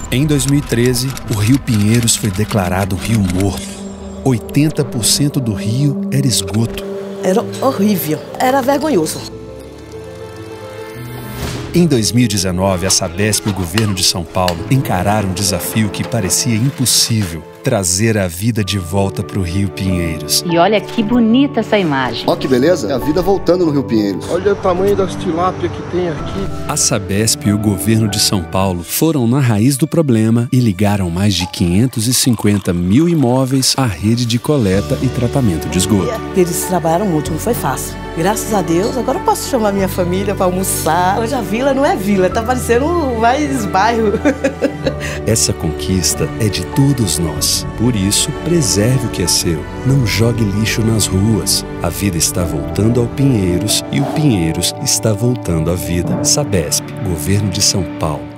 Em 2013, o Rio Pinheiros foi declarado rio morto. 80% do rio era esgoto. Era horrível, era vergonhoso. Em 2019, a Sabesp e o governo de São Paulo encararam um desafio que parecia impossível: trazer a vida de volta para o Rio Pinheiros. E olha que bonita essa imagem. Ó que beleza, a vida voltando no Rio Pinheiros. Olha o tamanho das tilápia que tem aqui. A Sabesp e o governo de São Paulo foram na raiz do problema e ligaram mais de 550 mil imóveis à rede de coleta e tratamento de esgoto. Eles trabalharam muito, não foi fácil. Graças a Deus, agora eu posso chamar minha família para almoçar. Hoje a vila não é vila, tá parecendo mais bairro. Essa conquista é de todos nós. Por isso, preserve o que é seu. Não jogue lixo nas ruas. A vida está voltando ao Pinheiros e o Pinheiros está voltando à vida. Sabesp, Governo de São Paulo.